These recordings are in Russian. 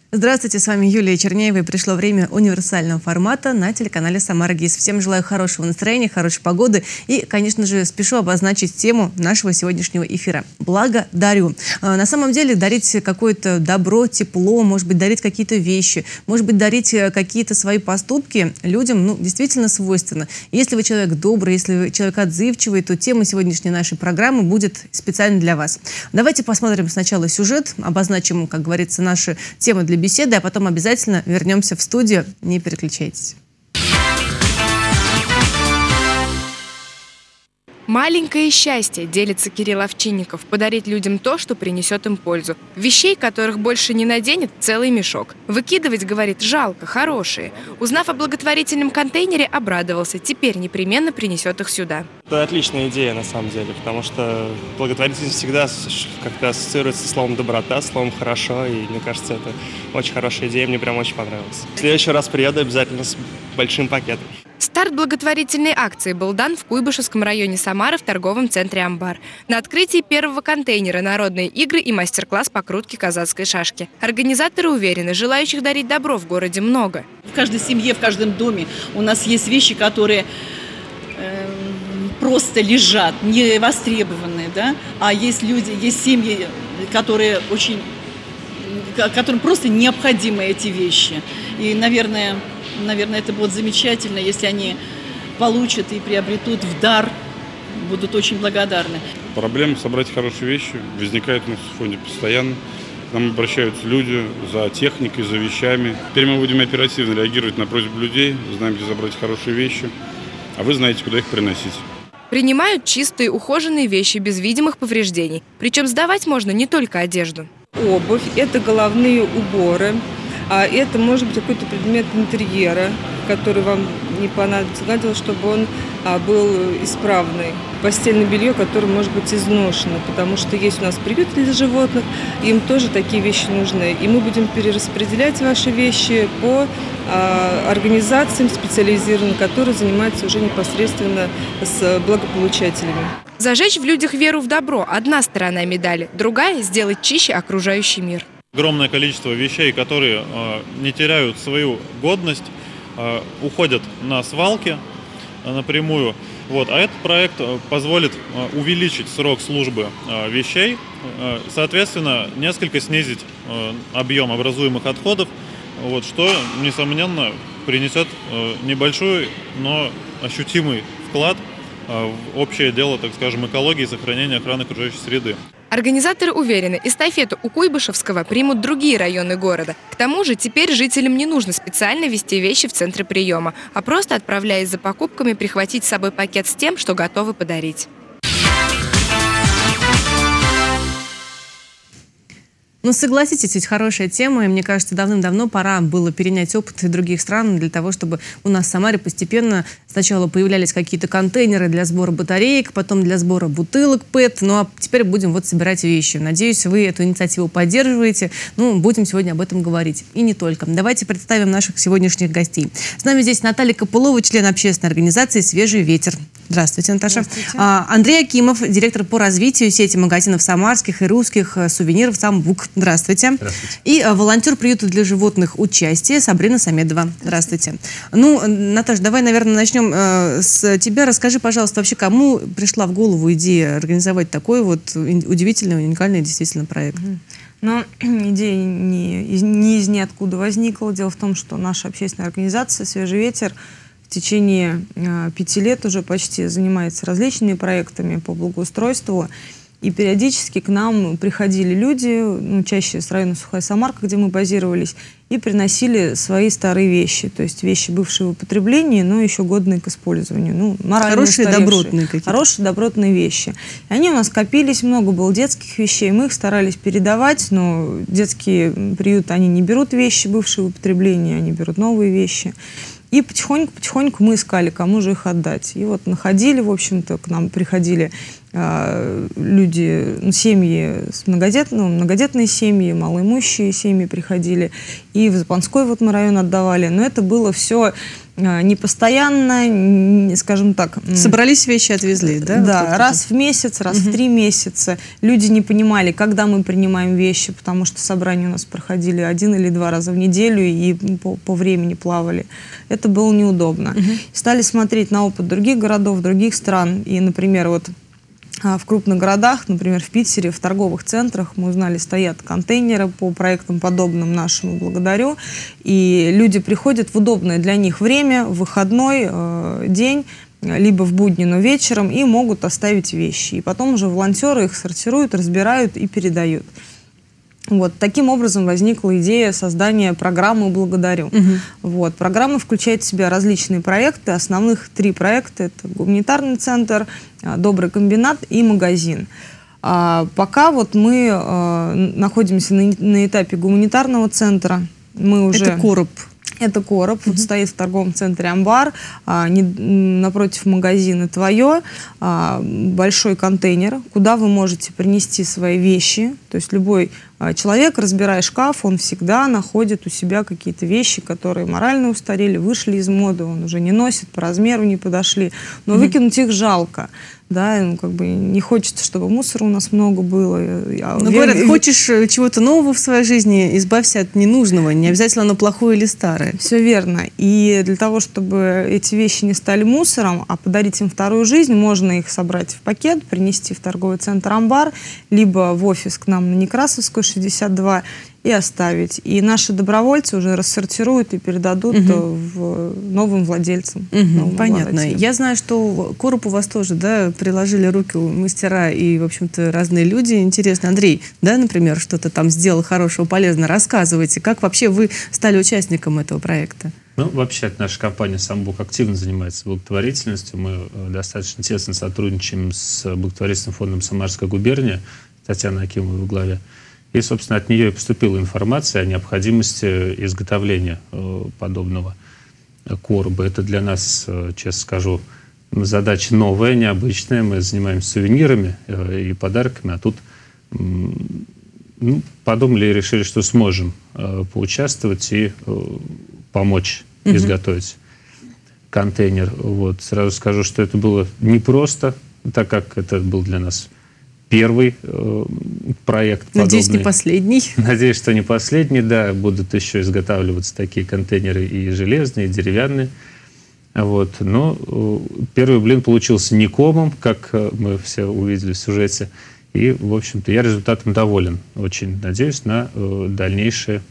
Здравствуйте, с вами Юлия Чернеева, и пришло время универсального формата на телеканале «Самара ГИС». Всем желаю хорошего настроения, хорошей погоды и, конечно же, спешу обозначить тему нашего сегодняшнего эфира. Благодарю. На самом деле, дарить какое-то добро, тепло, может быть, дарить какие-то вещи, может быть, дарить какие-то свои поступки людям, действительно свойственно. Если вы человек добрый, если вы человек отзывчивый, то тема сегодняшней нашей программы будет специально для вас. Давайте посмотрим сначала сюжет, обозначим, как говорится, наши темы для беседы, а потом обязательно вернемся в студию. Не переключайтесь. Маленькое счастье, делится Кирилл Овчинников, подарить людям то, что принесет им пользу. Вещей, которых больше не наденет, целый мешок. Выкидывать, говорит, жалко, хорошие. Узнав о благотворительном контейнере, обрадовался. Теперь непременно принесет их сюда. Это отличная идея, на самом деле, потому что благотворительность всегда как-то ассоциируется с словом «доброта», словом «хорошо», и мне кажется, это очень хорошая идея, мне прям очень понравилось. В следующий раз приеду обязательно с большим пакетом. Старт благотворительной акции был дан в Куйбышевском районе Самары в торговом центре «Амбар». На открытии первого контейнера народные игры и мастер-класс по крутке казацкой шашки. Организаторы уверены, желающих дарить добро в городе много. В каждой семье, в каждом доме у нас есть вещи, которые просто лежат, не востребованные, да? А есть люди, есть семьи, которым просто необходимы эти вещи. И, наверное, это будет замечательно, если они получат и приобретут в дар, будут очень благодарны. Проблема собрать хорошие вещи возникает у нас в фонде постоянно. К нам обращаются люди за техникой, за вещами. Теперь мы будем оперативно реагировать на просьбу людей, знаем, где забрать хорошие вещи, а вы знаете, куда их приносить. Принимают чистые, ухоженные вещи без видимых повреждений. Причем сдавать можно не только одежду. Обувь, это головные уборы. А это может быть какой-то предмет интерьера, который вам не понадобится. Главное, чтобы он был исправный. Постельное белье, которое может быть изношено, потому что есть у нас приют для животных, им тоже такие вещи нужны. И мы будем перераспределять ваши вещи по организациям специализированным, которые занимаются уже непосредственно с благополучателями. Зажечь в людях веру в добро – одна сторона медали, другая – сделать чище окружающий мир. Огромное количество вещей, которые не теряют свою годность, уходят на свалки напрямую. А этот проект позволит увеличить срок службы вещей, соответственно, несколько снизить объем образуемых отходов, что, несомненно, принесет небольшой, но ощутимый вклад в общее дело, так скажем, экологии и сохранения охраны окружающей среды. Организаторы уверены, эстафету у Куйбышевского примут другие районы города. К тому же теперь жителям не нужно специально везти вещи в центры приема, а просто, отправляясь за покупками, прихватить с собой пакет с тем, что готовы подарить. Согласитесь, ведь хорошая тема, и мне кажется, давным-давно пора было перенять опыт других стран для того, чтобы у нас в Самаре постепенно сначала появлялись какие-то контейнеры для сбора батареек, потом для сбора бутылок ПЭТ, а теперь будем собирать вещи. Надеюсь, вы эту инициативу поддерживаете. Будем сегодня об этом говорить. И не только. Давайте представим наших сегодняшних гостей. С нами здесь Наталья Копылова, член общественной организации «Свежий ветер». Здравствуйте, Наташа. Здравствуйте. Андрей Акимов, директор по развитию сети магазинов самарских и русских сувениров «Самбук». Здравствуйте. Здравствуйте. И волонтер приюта для животных «Участие» Сабрина Самедова. Здравствуйте. Наташа, давай, наверное, начнем с тебя. Расскажи, пожалуйста, вообще, кому пришла в голову идея организовать такой удивительный, уникальный действительно проект? Идея не из ниоткуда возникла. Дело в том, что наша общественная организация «Свежий ветер» в течение 5 лет уже почти занимается различными проектами по благоустройству. И периодически к нам приходили люди, чаще с района Сухая Самарка, где мы базировались, и приносили свои старые вещи. То есть вещи бывшие в употреблении, но еще годные к использованию. Хорошие, добротные какие-то. Хорошие, добротные вещи. И они у нас копились, много было детских вещей. Мы их старались передавать, но детские приюты, они не берут вещи бывшие в употреблении, они берут новые вещи. И потихоньку мы искали, кому же их отдать. И находили, в общем-то, к нам приходили люди, семьи, многодетные семьи, малоимущие семьи приходили. И в Запанской мы район отдавали. Но это было все не постоянно, скажем так. Собрались вещи, отвезли, да? Да, вот раз в месяц, раз в 3 месяца. Люди не понимали, когда мы принимаем вещи, потому что собрания у нас проходили 1 или 2 раза в неделю и по времени плавали. Это было неудобно. Стали смотреть на опыт других городов, других стран. И, например, вот в крупных городах, например, в Питере, в торговых центрах, мы узнали, стоят контейнеры по проектам, подобным нашему «Благодарю». И люди приходят в удобное для них время, в выходной день, либо в будни, но вечером, и могут оставить вещи. И потом уже волонтеры их сортируют, разбирают и передают. Вот. Таким образом возникла идея создания программы «Благодарю». Вот. Программа включает в себя различные проекты. Основных 3 проекта – это гуманитарный центр, добрый комбинат и магазин. Пока вот мы находимся на этапе гуманитарного центра. Мы уже... Это короб. Это короб. Вот стоит в торговом центре «Амбар», напротив магазина «Твое», большой контейнер, куда вы можете принести свои вещи. То есть любой человек, разбирая шкаф, он всегда находит у себя какие-то вещи, которые морально устарели, вышли из моды, он уже не носит, по размеру не подошли. Но выкинуть их жалко. Да, ну, как бы не хочется, чтобы мусора у нас много было. Но говорят, хочешь чего-то нового в своей жизни, избавься от ненужного. Не обязательно оно плохое или старое. Все верно. И для того, чтобы эти вещи не стали мусором, а подарить им вторую жизнь, можно их собрать в пакет, принести в торговый центр «Амбар», либо в офис к нам на Некрасовскую, 62, и оставить. И наши добровольцы уже рассортируют и передадут новым владельцам. Понятно. Я знаю, что короб у вас тоже, да, приложили руки мастера и, в общем-то, разные люди. Интересно, Андрей, да, например, что-то там сделал хорошего, полезного. Рассказывайте, как вообще вы стали участником этого проекта? Ну, вообще, наша компания «Самбук» активно занимается благотворительностью. Мы достаточно тесно сотрудничаем с благотворительным фондом «Самарская губерния», Татьяна Акимова во главе. И, собственно, от нее и поступила информация о необходимости изготовления подобного короба. Это для нас, честно скажу, задача новая, необычная. Мы занимаемся сувенирами и подарками, а тут подумали и решили, что сможем поучаствовать и помочь изготовить контейнер. Вот. Сразу скажу, что это было непросто, так как это был для нас первый проект подобный. Надеюсь, не последний. Надеюсь, что не последний, да. Будут еще изготавливаться такие контейнеры и железные, и деревянные. Вот. Но первый блин получился не комом, как мы все увидели в сюжете. И, в общем-то, я результатом доволен. Очень надеюсь на дальнейшие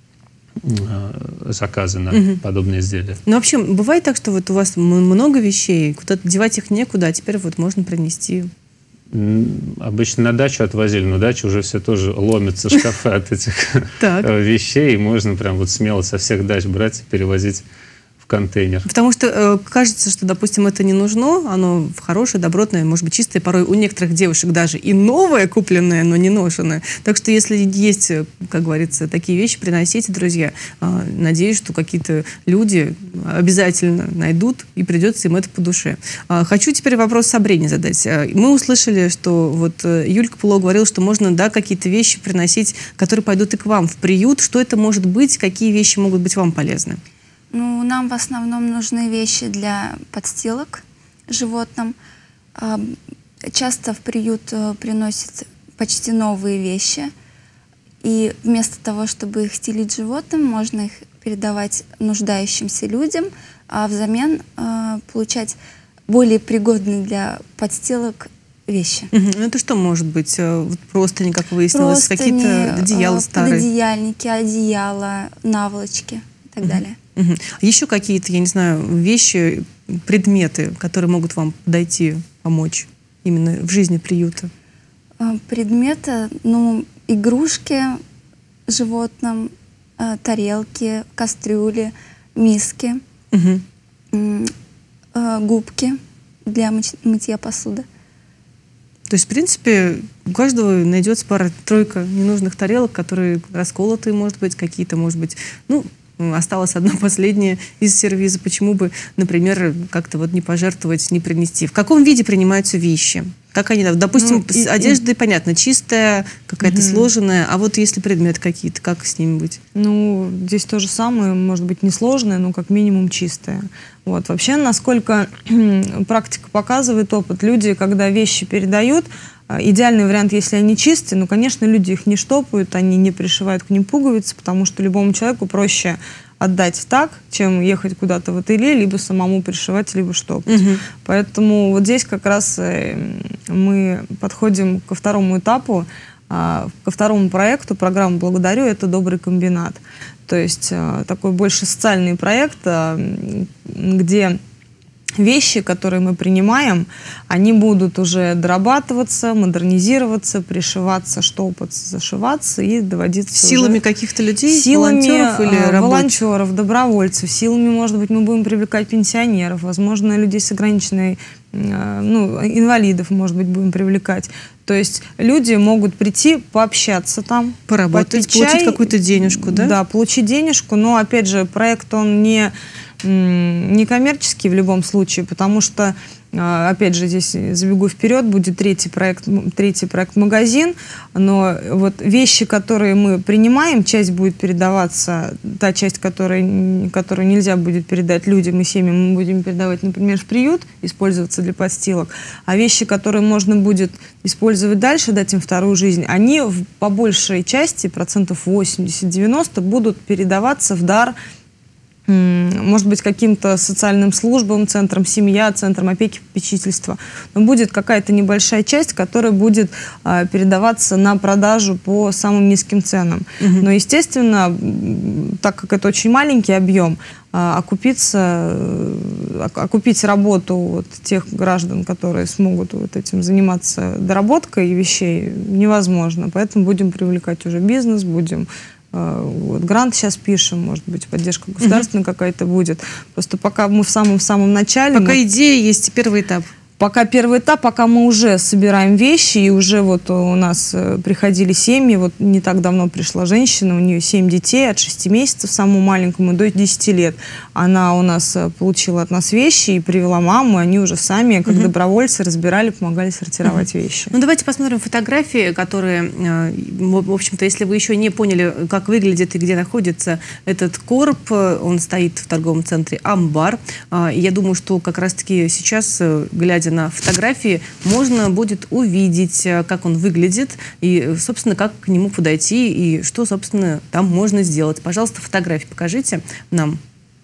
заказы на подобные изделия. Ну, вообще, бывает так, что вот у вас много вещей, куда-то девать их некуда, а теперь вот можно принести... Обычно на дачу отвозили, но дача уже все тоже ломятся шкафы от этих вещей, и можно прям вот смело со всех дач брать и перевозить в контейнер. Потому что кажется, что, допустим, это не нужно, оно хорошее, добротное, может быть, чистое, порой у некоторых девушек даже и новое купленное, но не ношенное. Так что, если есть, как говорится, такие вещи, приносите, друзья. Надеюсь, что какие-то люди обязательно найдут, и придется им это по душе. Хочу теперь вопрос Сабрине задать. Мы услышали, что вот Юлька Пуло говорила, что можно, да, какие-то вещи приносить, которые пойдут и к вам в приют. Что это может быть? Какие вещи могут быть вам полезны? Ну, нам в основном нужны вещи для подстилок животным. Часто в приют приносят почти новые вещи. И вместо того, чтобы их стелить животным, можно их передавать нуждающимся людям, а взамен получать более пригодные для подстилок вещи. Ну, это что может быть? Вот простыни, как выяснилось, какие-то одеяла старые? Пододеяльники, одеяла, наволочки и так далее. Еще какие-то, я не знаю, вещи, предметы, которые могут вам подойти, помочь именно в жизни приюта? Предметы, ну, игрушки животным, тарелки, кастрюли, миски, губки для мытья посуды. То есть, в принципе, у каждого найдется пара-тройка ненужных тарелок, которые расколотые, может быть, какие-то, может быть, ну, осталось одно последнее из сервиза. Почему бы, например, как-то вот не пожертвовать, не принести? В каком виде принимаются вещи? Как они, допустим, с одеждой, понятно, чистая, какая-то сложенная, а вот если предметы какие-то, как с ними быть? Ну, здесь то же самое, может быть, не сложное, но как минимум чистое. Вот. Вообще, насколько практика показывает, опыт, люди, когда вещи передают, идеальный вариант, если они чистые, ну, конечно, люди их не штопают, они не пришивают к ним пуговицы, потому что любому человеку проще отдать так, чем ехать куда-то в ателье, либо самому пришивать, либо штопать. Поэтому вот здесь как раз мы подходим ко второму этапу, ко второму проекту, программу «Благодарю», это «Добрый комбинат». То есть такой больше социальный проект, где вещи, которые мы принимаем, они будут уже дорабатываться, модернизироваться, пришиваться, штопаться, зашиваться и доводиться силами уже... каких-то людей, силами волонтеров или рабочих? Волонтеров, добровольцев, силами, может быть, мы будем привлекать пенсионеров, возможно, людей с ограниченной, инвалидов, может быть, будем привлекать. То есть люди могут прийти, пообщаться там, поработать, получить какую-то денежку, да? Да, получить денежку, но, опять же, проект, он не коммерческий в любом случае, потому что, опять же, здесь забегу вперед, будет третий проект «Магазин», но вот вещи, которые мы принимаем, часть будет передаваться, та часть, которую нельзя будет передать людям и семьям, мы будем передавать, например, в приют, использоваться для подстилок, а вещи, которые можно будет использовать дальше, дать им вторую жизнь, они по большей части, 80-90%, будут передаваться в дар, может быть, каким-то социальным службам, центрам семья, центрам опеки, попечительства. Но будет какая-то небольшая часть, которая будет передаваться на продажу по самым низким ценам. Но, естественно, так как это очень маленький объем, окупить работу вот тех граждан, которые смогут вот этим заниматься доработкой вещей, невозможно. Поэтому будем привлекать уже бизнес, будем... Вот, грант сейчас пишем, может быть, поддержка государственная какая-то будет. Просто пока мы в самом-самом начале... Пока идея есть, первый этап. Пока первый этап, пока мы уже собираем вещи, и уже вот у нас приходили семьи, вот не так давно пришла женщина, у нее 7 детей, от 6 месяцев, самому маленькому, до 10 лет. Она у нас получила от нас вещи и привела маму, и они уже сами, как добровольцы, разбирали, помогали сортировать вещи. Ну, давайте посмотрим фотографии, которые, в общем-то, если вы еще не поняли, как выглядит и где находится этот короб, он стоит в торговом центре «Амбар». Я думаю, что как раз-таки сейчас, глядя на фотографии, можно будет увидеть, как он выглядит и, собственно, как к нему подойти и что, собственно, там можно сделать. Пожалуйста, фотографии покажите нам.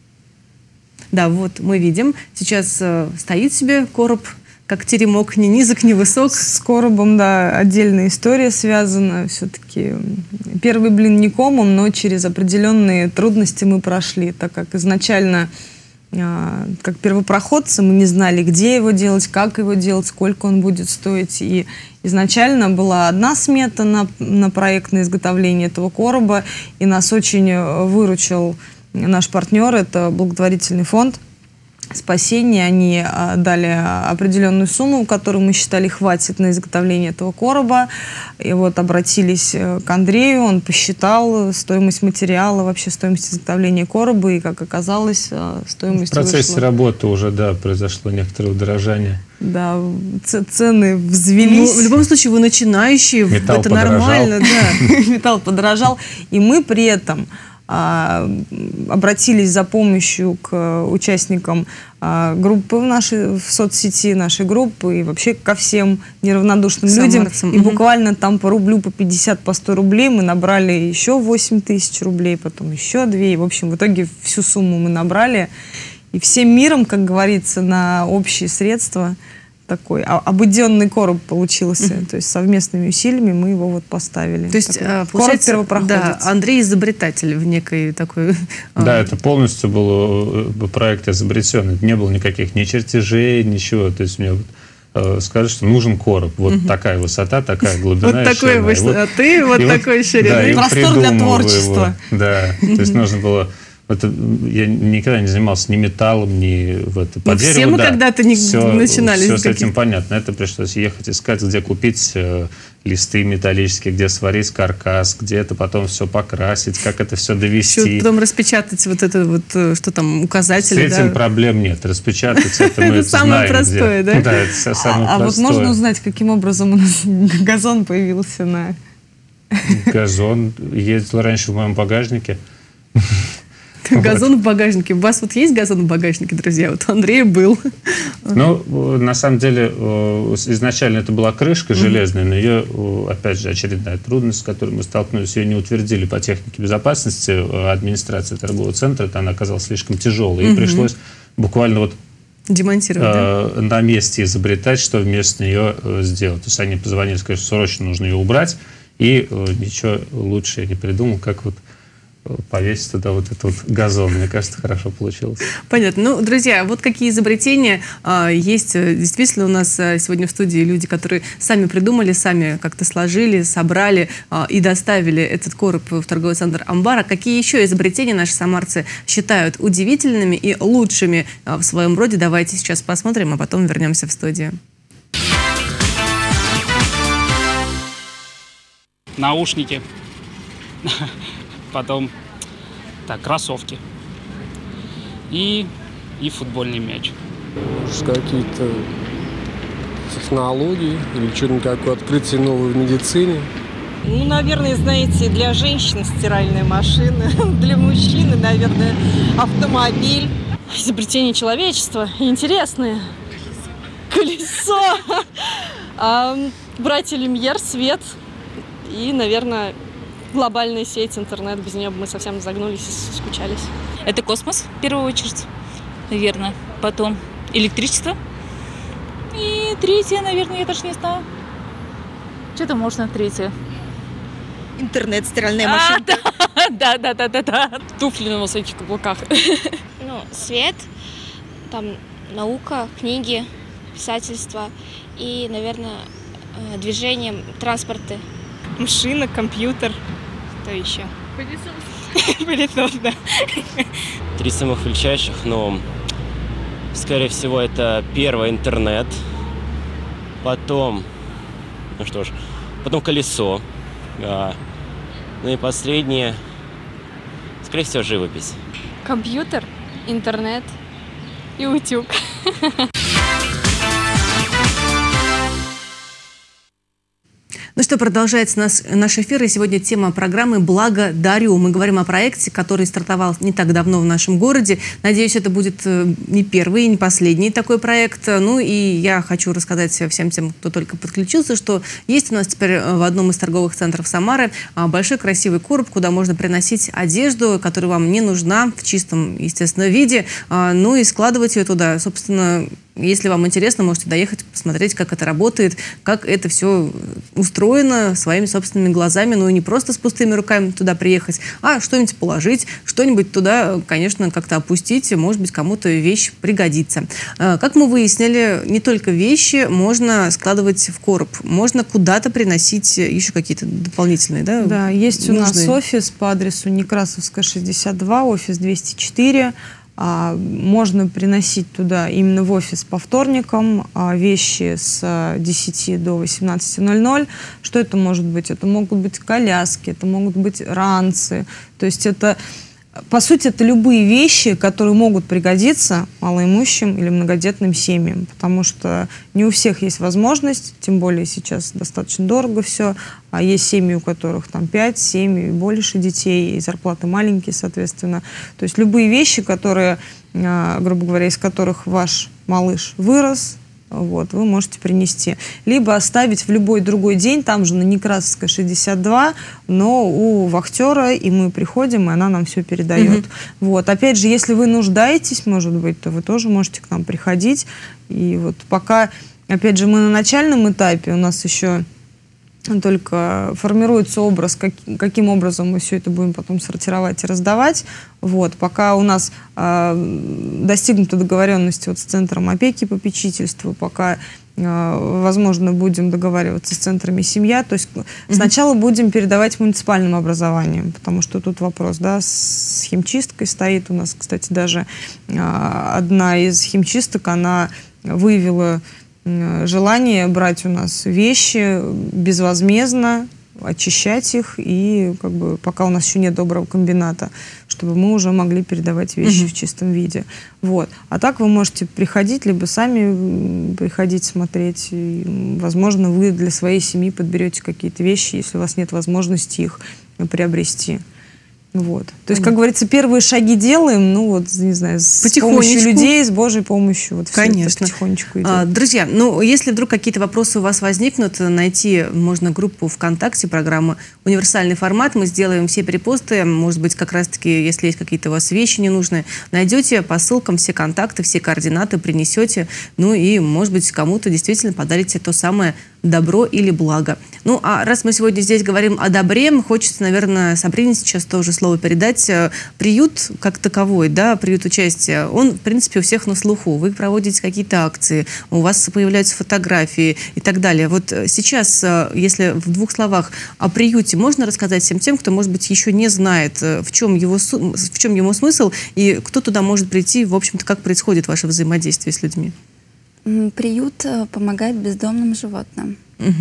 Да, вот мы видим. Сейчас стоит себе короб, как теремок, ни низок, ни высок. С коробом, да, отдельная история связана. Все-таки первый блин не комом, но через определенные трудности мы прошли, так как изначально... как первопроходцы, мы не знали, где его делать, как его делать, сколько он будет стоить. И изначально была одна смета на проектное изготовление этого короба, и нас очень выручил наш партнер, это благотворительный фонд «Спасение». Они дали определенную сумму, которую мы считали хватит на изготовление этого короба. И вот обратились к Андрею, он посчитал стоимость материала, вообще стоимость изготовления короба, и, как оказалось, стоимость вышла. В процессе вышла. Работы уже, да, произошло некоторое удорожание. Да, цены взвелись. Ну, в любом случае, вы начинающие, металл это подорожал. Нормально, да. Металл подорожал, и мы при этом обратились за помощью к участникам группы в соцсети, нашей группы, и вообще ко всем неравнодушным людям. И буквально там по рублю, по 50, по 100 рублей мы набрали еще 8 тысяч рублей, потом еще 2. И, в общем, в итоге всю сумму мы набрали. И всем миром, как говорится, на общие средства такой обыденный короб получился. То есть совместными усилиями мы его вот поставили. То есть, получается, да, Андрей изобретатель в некой такой... Да, это полностью был проект изобретенный. Не было никаких ни чертежей, ничего. То есть мне скажут, что нужен короб. Вот такая высота, такая глубина. Вот такой высоты, вот такой ширины. Простор для творчества. Да, то есть нужно было Это, я никогда не занимался ни металлом, ни по дереву. Все мы когда-то начинали. Все с этим понятно. Это пришлось ехать искать, где купить листы металлические, где сварить каркас, где это потом все покрасить, как это все довести. Еще потом распечатать вот это вот, что там, указатели. С этим проблем нет. Распечатать это мы это самое простое, да? Да, это самое простое. А вот можно узнать, каким образом у нас газон появился на... Газон ездил раньше в моем багажнике. Газон в багажнике. У вас вот есть газон в багажнике, друзья? Вот у Андрея был. Ну, на самом деле, изначально это была крышка железная, но ее, опять же, очередная трудность, с которой мы столкнулись, ее не утвердили по технике безопасности администрации торгового центра, она оказалась слишком тяжелой, и пришлось буквально вот демонтировать, на месте изобретать, что вместо нее сделать. То есть они позвонили, сказали, что срочно нужно ее убрать, и ничего лучше я не придумал, как вот повесить туда вот этот вот газон. Мне кажется, хорошо получилось. Понятно. Ну, друзья, вот какие изобретения есть. Действительно, у нас сегодня в студии люди, которые сами придумали, сами как-то сложили, собрали и доставили этот короб в торговый центр «Амбар». А какие еще изобретения наши самарцы считают удивительными и лучшими в своем роде? Давайте сейчас посмотрим, а потом вернемся в студию. Наушники. Потом кроссовки и футбольный мяч. Какие-то технологии или что-нибудь такое, открытие новое в медицине. Ну, наверное, знаете, для женщин стиральная машина, для мужчины, наверное, автомобиль. Изобретение человечества интересное. Колесо. Братья Люмьер, свет и, наверное, глобальная сеть, интернет. Без нее бы мы совсем загнулись и скучались. Это космос, в первую очередь, наверное. Потом электричество. И третье, наверное, я даже не знаю. Что-то можно третье. Интернет, стиральная машинка. Да. Туфли на высоких каблуках. Ну, свет, там наука, книги, писательство и, наверное, движение, транспорты. Машина, компьютер. Что еще? Пылесос. Пылесос, да. 3 самых величайших, но, скорее всего, это первый интернет, потом, потом колесо, ну и последнее, скорее всего, живопись. Компьютер, интернет и утюг. Ну что, продолжается наш эфир, и сегодня тема программы «Благо дарю». Мы говорим о проекте, который стартовал не так давно в нашем городе. Надеюсь, это будет не первый и не последний такой проект. Ну и я хочу рассказать всем тем, кто только подключился, что есть у нас теперь в одном из торговых центров Самары большой красивый короб, куда можно приносить одежду, которая вам не нужна в чистом, естественно, виде, ну и складывать ее туда. Собственно, если вам интересно, можете доехать, посмотреть, как это работает, как это все устроено своими собственными глазами. Ну и не просто с пустыми руками туда приехать, а что-нибудь положить, что-нибудь туда, конечно, как-то опустить. Может быть, кому-то вещь пригодится. Как мы выяснили, не только вещи можно складывать в короб. Можно куда-то приносить еще какие-то дополнительные, да? Да, есть у нас офис по адресу Некрасовская, 62, офис 204. Можно приносить туда именно в офис по вторникам вещи с 10 до 18:00. Что это может быть? Это могут быть коляски, это могут быть ранцы. То есть это, по сути, это любые вещи, которые могут пригодиться малоимущим или многодетным семьям, потому что не у всех есть возможность, тем более сейчас достаточно дорого все, а есть семьи, у которых там 5, 7 и больше детей, и зарплаты маленькие, соответственно. То есть любые вещи, которые, грубо говоря, из которых ваш малыш вырос, вот, вы можете принести. Либо оставить в любой другой день, там же на Некрасовской, 62, но у вахтера, и мы приходим, и она нам все передает. Вот. Опять же, если вы нуждаетесь, может быть, то вы тоже можете к нам приходить. И вот пока, опять же, мы на начальном этапе, у нас еще только формируется образ, каким образом мы все это будем потом сортировать и раздавать. Вот. Пока у нас достигнута договоренность вот с Центром опеки и попечительства, пока возможно, будем договариваться с центрами «Семья». То есть сначала будем передавать муниципальным образованием, потому что тут вопрос, да, с химчисткой стоит. У нас, кстати, даже одна из химчисток, она выявила желание брать у нас вещи безвозмездно, очищать их, и как бы пока у нас еще нет доброго комбината, чтобы мы уже могли передавать вещи в чистом виде. Вот. А так вы можете приходить, либо сами приходить смотреть. И, возможно, вы для своей семьи подберете какие-то вещи, если у вас нет возможности их приобрести. Вот. То есть, как говорится, первые шаги делаем, ну вот, не знаю, с помощью людей, с Божьей помощью. Вот. Конечно. Потихонечку идет. Друзья, ну, если вдруг какие-то вопросы у вас возникнут, найти можно группу ВКонтакте, программа «Универсальный формат». Мы сделаем все перепосты, может быть, как раз-таки, если есть какие-то у вас вещи ненужные, найдете по ссылкам все контакты, все координаты, принесете, ну и, может быть, кому-то действительно подарите то самое добро или благо. Ну, а раз мы сегодня здесь говорим о добре, хочется, наверное, Сабрине сейчас тоже слово передать. Приют как таковой, да, приют участия, он, в принципе, у всех на слуху. Вы проводите какие-то акции, у вас появляются фотографии и так далее. Вот сейчас, если в двух словах о приюте, можно рассказать всем тем, кто, может быть, еще не знает, в чем его смысл, и кто туда может прийти, в общем-то, как происходит ваше взаимодействие с людьми? Приют помогает бездомным животным.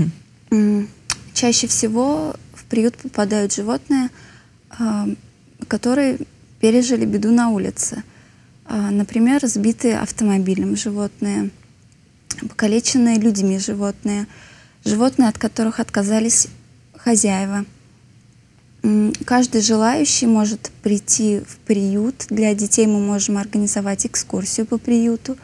Чаще всего в приют попадают животные, которые пережили беду на улице. Например, сбитые автомобилем животные, покалеченные людьми животные, животные, от которых отказались хозяева. Каждый желающий может прийти в приют. Для детей мы можем организовать экскурсию по приюту.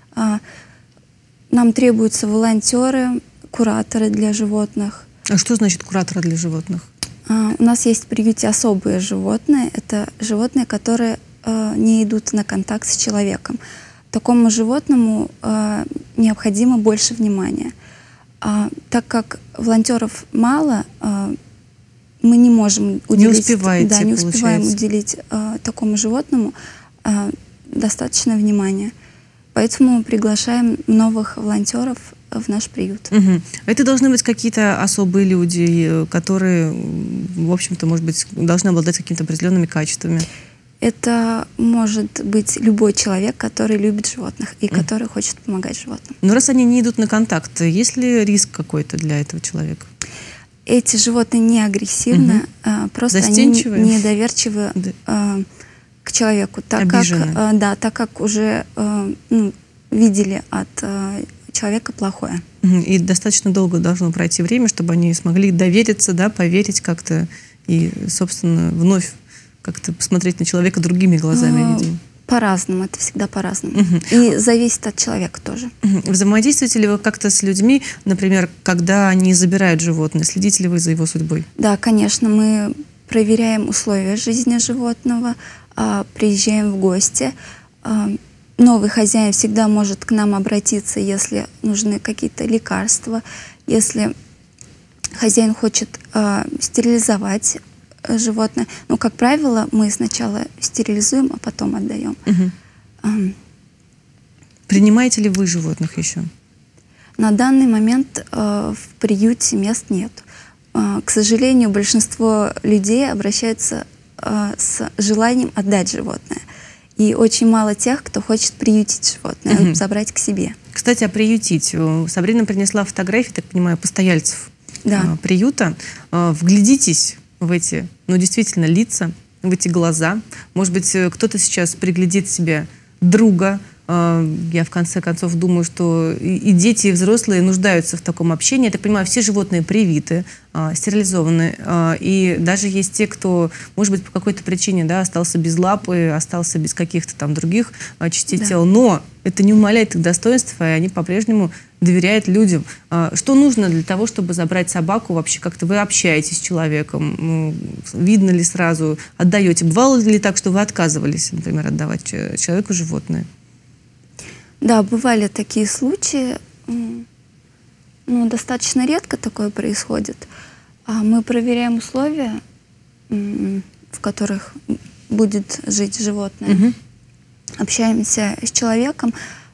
Нам требуются волонтеры, кураторы для животных. А что значит кураторы для животных? У нас есть в приюте особые животные. Это животные, которые не идут на контакт с человеком. Такому животному необходимо больше внимания. Так как волонтеров мало, мы не можем уделить, не успеваем уделить такому животному достаточно внимания. Поэтому мы приглашаем новых волонтеров в наш приют. Это должны быть какие-то особые люди, которые, в общем-то, может быть, должны обладать какими-то определенными качествами. Это может быть любой человек, который любит животных и который хочет помогать животным. Но раз они не идут на контакт, есть ли риск какой-то для этого человека? Эти животные не агрессивны, просто они недоверчивы к человеку, так как уже видели от человека плохое. И достаточно долго должно пройти время, чтобы они смогли довериться, да, поверить как-то и, собственно, вновь как-то посмотреть на человека другими глазами, видимо. По-разному, это всегда по-разному. И зависит от человека тоже. Взаимодействуете ли вы как-то с людьми, например, когда они забирают животное? Следите ли вы за его судьбой? Да, конечно, мы проверяем условия жизни животного, приезжаем в гости. Новый хозяин всегда может к нам обратиться, если нужны какие-то лекарства, если хозяин хочет стерилизовать животное. Но, как правило, мы сначала стерилизуем, а потом отдаем. Принимаете ли вы животных еще? На данный момент в приюте мест нет. К сожалению, большинство людей обращаются с желанием отдать животное. И очень мало тех, кто хочет приютить животное, забрать к себе. Кстати, о приютить. Сабрина принесла фотографии, так понимаю, постояльцев приюта. Вглядитесь в эти, действительно, лица, в эти глаза. Может быть, кто-то сейчас приглядит себе друга. Я, в конце концов, думаю, что и дети, и взрослые нуждаются в таком общении. Я так понимаю, все животные привиты, стерилизованы. И даже есть те, кто, может быть, по какой-то причине остался без лапы, остался без каких-то там других частей тела. Но это не умаляет их достоинства, и они по-прежнему доверяют людям. Что нужно для того, чтобы забрать собаку? Вообще как-то вы общаетесь с человеком? Видно ли сразу? Отдаете? Бывало ли так, что вы отказывались, например, отдавать человеку животное? Да, бывали такие случаи, достаточно редко такое происходит. Мы проверяем условия, в которых будет жить животное. Общаемся с человеком,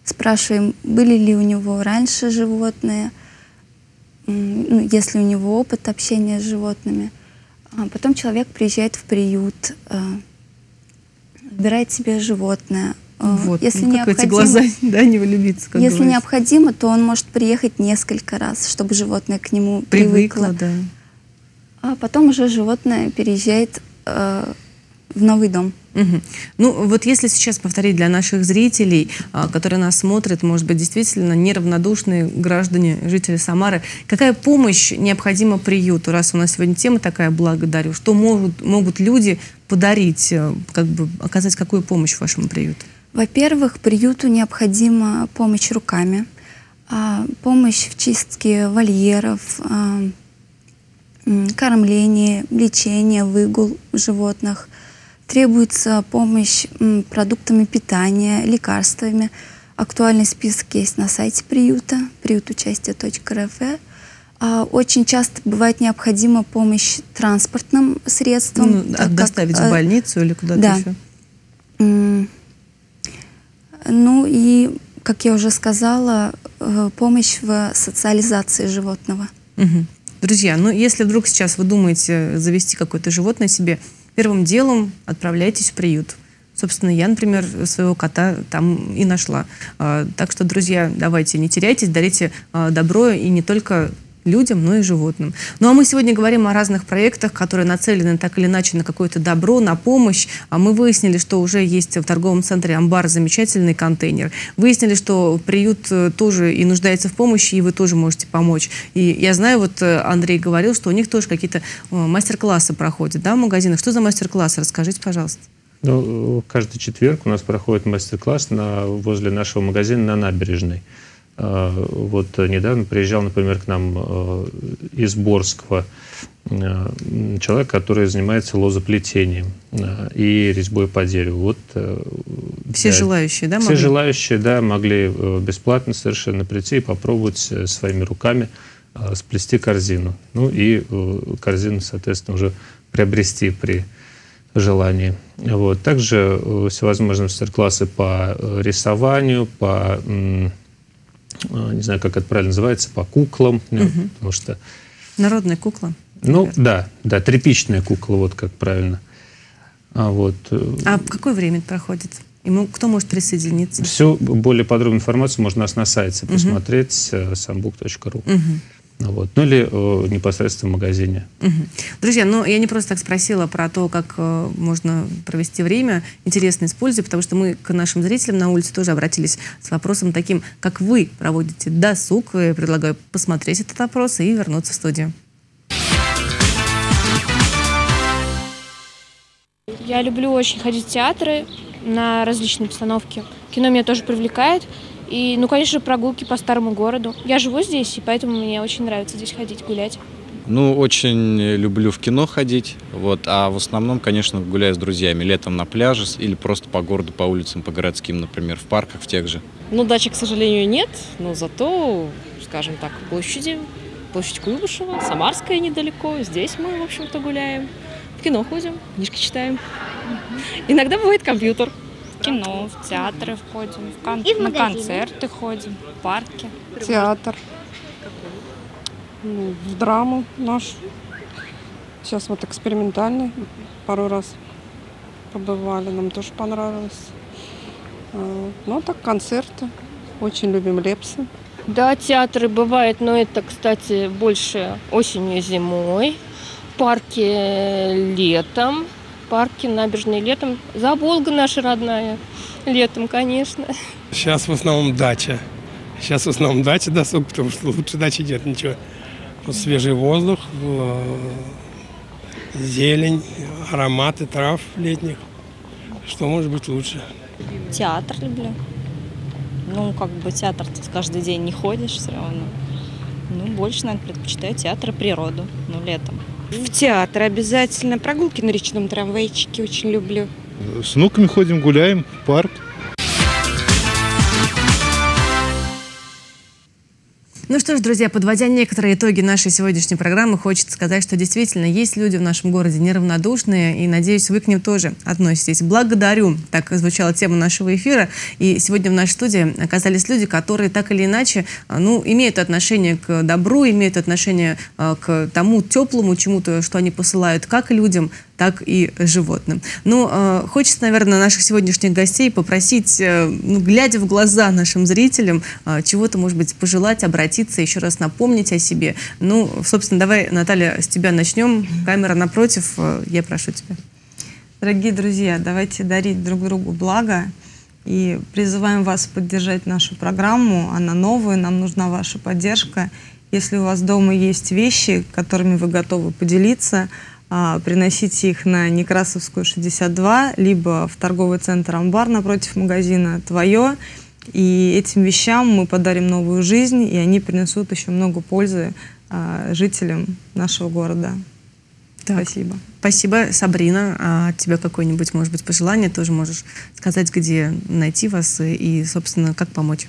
спрашиваем, были ли у него раньше животные, есть ли у него опыт общения с животными. Потом человек приезжает в приют, выбирает себе животное. Вот, если как эти глаза, да, не влюбиться, как если говорится. необходимо, то он может приехать несколько раз, чтобы животное к нему привыкло. Да. А потом уже животное переезжает в новый дом. Угу. Ну, вот если сейчас повторить для наших зрителей, которые нас смотрят, может быть, действительно неравнодушные граждане, жители Самары, какая помощь необходима приюту? Раз у нас сегодня тема такая, благодарю, что могут люди подарить, как бы оказать какую помощь вашему приюту? Во-первых, приюту необходима помощь руками, помощь в чистке вольеров, кормление, лечение, выгул животных. Требуется помощь продуктами питания, лекарствами. Актуальный список есть на сайте приюта, приютучастие.рф. Очень часто бывает необходима помощь транспортным средствам. Доставить в больницу или куда-то еще? Ну и, как я уже сказала, помощь в социализации животного. Угу. Друзья, ну если вдруг сейчас вы думаете завести какое-то животное себе, первым делом отправляйтесь в приют. Собственно, я, например, своего кота там и нашла. Так что, друзья, давайте не теряйтесь, дарите добро и не только людям, но и животным. Ну а мы сегодня говорим о разных проектах, которые нацелены так или иначе на какое-то добро, на помощь. А мы выяснили, что уже есть в торговом центре «Амбар» замечательный контейнер. Выяснили, что приют тоже и нуждается в помощи, и вы тоже можете помочь. И я знаю, вот Андрей говорил, что у них тоже какие-то мастер-классы проходят, да, в магазинах. Что за мастер-классы? Расскажите, пожалуйста. Ну, каждый четверг у нас проходит мастер-класс возле нашего магазина на набережной. Вот недавно приезжал, например, к нам из Борского человек, который занимается лозоплетением и резьбой по дереву. Вот, все желающие, да, могли? Все желающие, да, могли бесплатно совершенно прийти и попробовать своими руками сплести корзину. Ну и корзину, соответственно, уже приобрести при желании. Вот. Также всевозможные мастер-классы по рисованию, по... не знаю, как это правильно называется, по куклам, потому что... Народная кукла? Ну, да, тряпичная кукла, вот как правильно. А в какое время это проходит? Кто может присоединиться? Всю более подробную информацию можно у нас на сайте посмотреть, sambook.ru. Вот. Ну или непосредственно в магазине. Друзья, ну я не просто так спросила про то, как можно провести время интересно используя, потому что мы к нашим зрителям на улице тоже обратились с вопросом таким, как вы проводите досуг. Я предлагаю посмотреть этот вопрос и вернуться в студию. Я люблю очень ходить в театры на различные постановки. Кино меня тоже привлекает. И, ну, конечно, прогулки по старому городу. Я живу здесь, и поэтому мне очень нравится здесь ходить, гулять. Ну, очень люблю в кино ходить, вот, а в основном, конечно, гуляю с друзьями. Летом на пляже или просто по городу, по улицам, по городским, например, в парках, в тех же. Ну, дачи, к сожалению, нет, но зато, скажем так, площадь Куйбышева, Самарская недалеко. Здесь мы, в общем-то, гуляем. В кино ходим, книжки читаем. Иногда бывает компьютер. В кино, в театры ходим, на концерты ходим, в парке. Театр. В драму нашу. Сейчас вот экспериментальный. Пару раз побывали, нам тоже понравилось. Ну, так концерты. Очень любим Лепса. Да, театры бывают, но это, кстати, больше осенью и зимой. Парки летом. Парки набережные летом. Заболга наша родная. Летом, конечно. Сейчас в основном дача. Сейчас в основном дача досуг, потому что лучше дачи нет ничего. Вот свежий воздух, зелень, ароматы трав летних. Что может быть лучше? Театр люблю. Ну, как бы театр ты каждый день не ходишь все равно. Ну, больше, наверное, предпочитаю театр и природу, ну, летом. В театр обязательно. Прогулки на речном трамвайчике очень люблю. С внуками ходим, гуляем, в парк. Ну что ж, друзья, подводя некоторые итоги нашей сегодняшней программы, хочется сказать, что действительно есть люди в нашем городе неравнодушные, и, надеюсь, вы к ним тоже относитесь. Благодарю. Так звучала тема нашего эфира. И сегодня в нашей студии оказались люди, которые так или иначе, имеют отношение к добру, имеют отношение к тому теплому чему-то, что они посылают как людям, так и животным. Хочется, наверное, наших сегодняшних гостей попросить, глядя в глаза нашим зрителям, чего-то, может быть, пожелать, обратиться, еще раз напомнить о себе. Собственно, давай, Наталья, с тебя начнем. Камера напротив, я прошу тебя. Дорогие друзья, давайте дарить друг другу благо и призываем вас поддержать нашу программу. Она новая, нам нужна ваша поддержка. Если у вас дома есть вещи, которыми вы готовы поделиться, приносите их на Некрасовскую, 62, либо в торговый центр «Амбар» напротив магазина «Твое». И этим вещам мы подарим новую жизнь, и они принесут еще много пользы жителям нашего города. Так, спасибо. Спасибо. Сабрина, а от тебя какое-нибудь, может быть, пожелание тоже можешь сказать, где найти вас и, собственно, как помочь?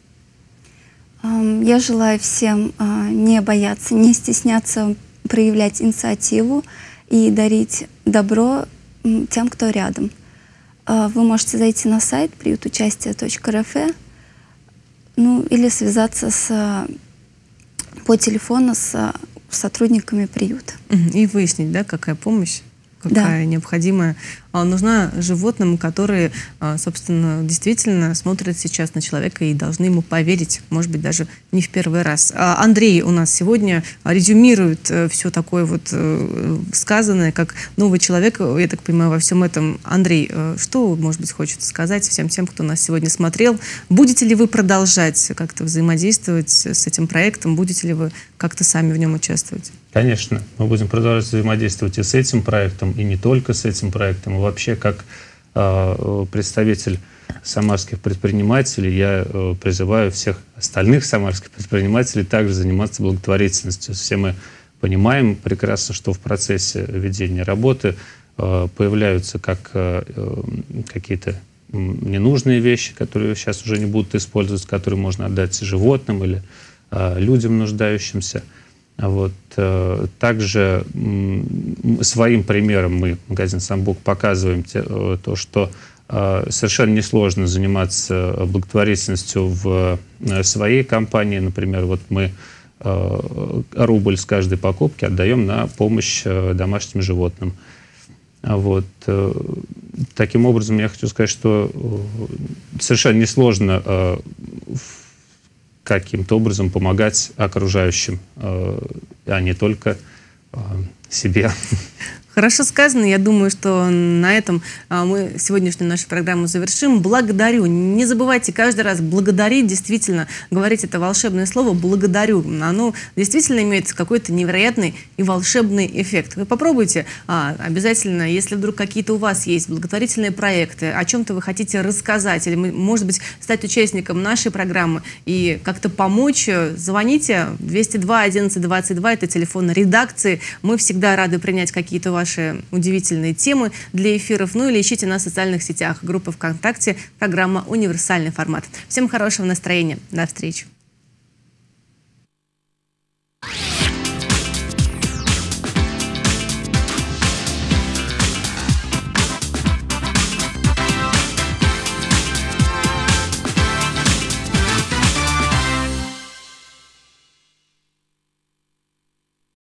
Я желаю всем не бояться, не стесняться проявлять инициативу и дарить добро тем, кто рядом. Вы можете зайти на сайт приютучастие.рф, или связаться по телефону с сотрудниками приюта. И выяснить, да, какая помощь, какая необходимая, нужна животным, которые, собственно, действительно смотрят сейчас на человека и должны ему поверить, может быть, даже не в первый раз. Андрей у нас сегодня резюмирует все такое вот сказанное, как новый человек, я так понимаю, во всем этом. Андрей, что, может быть, хочется сказать всем тем, кто нас сегодня смотрел? Будете ли вы продолжать как-то взаимодействовать с этим проектом? Будете ли вы как-то сами в нем участвовать? Конечно, мы будем продолжать взаимодействовать и с этим проектом, и не только с этим проектом. Вообще, как представитель самарских предпринимателей, я призываю всех остальных самарских предпринимателей также заниматься благотворительностью. Все мы понимаем прекрасно, что в процессе ведения работы появляются как какие-то ненужные вещи, которые сейчас уже не будут использоваться, которые можно отдать животным или людям нуждающимся. Также своим примером мы, магазин «Самбук», показываем то, что совершенно несложно заниматься благотворительностью в своей компании. Например, мы рубль с каждой покупки отдаем на помощь домашним животным. Таким образом, я хочу сказать, что совершенно несложно каким-то образом помогать окружающим, а не только себе. Хорошо сказано. Я думаю, что на этом мы сегодняшнюю нашу программу завершим. Благодарю. Не забывайте каждый раз благодарить, действительно, говорить это волшебное слово «благодарю». Оно действительно имеет какой-то невероятный и волшебный эффект. Вы попробуйте обязательно, если вдруг какие-то у вас есть благотворительные проекты, о чем-то вы хотите рассказать, или, может быть, стать участником нашей программы и как-то помочь, звоните 202 11 22, это телефон редакции. Мы всегда рады принять какие-то ваши удивительные темы для эфиров. Или ищите нас в социальных сетях. Группа ВКонтакте, программа «Универсальный формат». Всем хорошего настроения. До встречи.